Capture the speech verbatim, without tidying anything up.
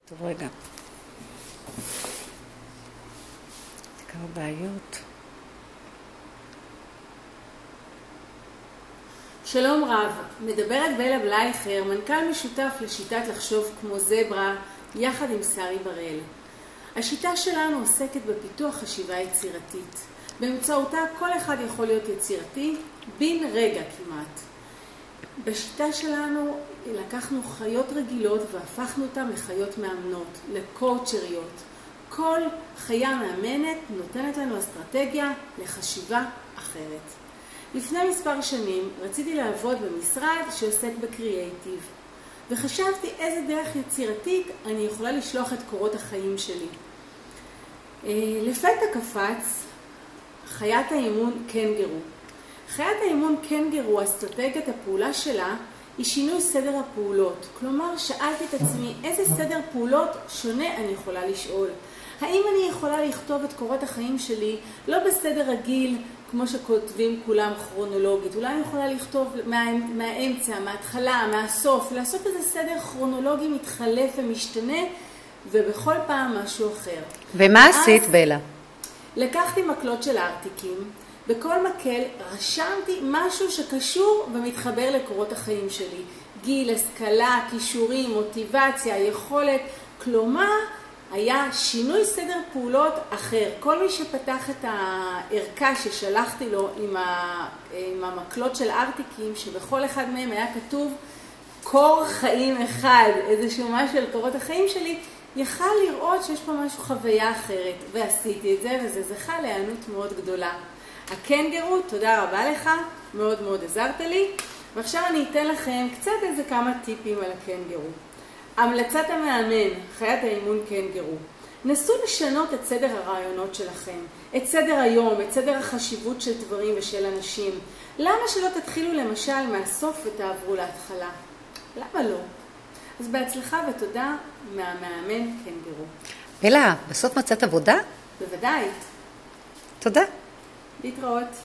טוב, רגע. כמה בעיות. שלום רב, מדברת בלה בלייכר, מנכ"ל משותף לשיטת לחשוב כמו זברה, יחד עם שרי בראל. השיטה שלנו עוסקת בפיתוח חשיבה יצירתית. באמצעותה כל אחד יכול להיות יצירתי, בין רגע כמעט. בשיטה שלנו לקחנו חיות רגילות והפכנו אותן לחיות מאמנות, לקואוצ'ריות. כל חיה מאמנת נותנת לנו אסטרטגיה לחשיבה אחרת. לפני מספר שנים רציתי לעבוד במשרד שעוסק בקריאייטיב, וחשבתי איזה דרך יצירתית אני יכולה לשלוח את קורות החיים שלי. לפתע קפץ חיית האימון קנגרו. חיית האימון קנגרו, אסטרטגיית הפעולה שלה, היא שינוי סדר הפעולות. כלומר, שאלתי את עצמי איזה סדר פעולות שונה אני יכולה לשאול. האם אני יכולה לכתוב את קורות החיים שלי לא בסדר רגיל, כמו שכותבים כולם כרונולוגית. אולי אני יכולה לכתוב מה, מהאמצע, מההתחלה, מהסוף, לעשות איזה סדר כרונולוגי מתחלף ומשתנה, ובכל פעם משהו אחר. ומה עשית, בלה? לקחתי מקלות של ארטיקים, בכל מקל רשמתי משהו שקשור ומתחבר לקורות החיים שלי. גיל, השכלה, כישורים, מוטיבציה, יכולת. כלומר, היה שינוי סדר פעולות אחר. כל מי שפתח את הערכה ששלחתי לו עם, ה, עם המקלות של ארטיקים, שבכל אחד מהם היה כתוב קור חיים אחד, איזשהו משהו על קורות החיים שלי, יכל לראות שיש פה משהו חוויה אחרת. ועשיתי את זה, וזה זכה להיענות מאוד גדולה. הקנגרו, תודה רבה לך, מאוד מאוד עזרת לי. ועכשיו אני אתן לכם קצת איזה כמה טיפים על הקנגרו. המלצת המאמן, חיית האימון קנגרו. נסו לשנות את סדר הרעיונות שלכם, את סדר היום, את סדר החשיבות של דברים ושל אנשים. למה שלא תתחילו למשל מהסוף ותעברו להתחלה? למה לא? אז בהצלחה ותודה מהמאמן קנגרו. בלה, בסוף מצאת עבודה? בוודאי. תודה. להתראות.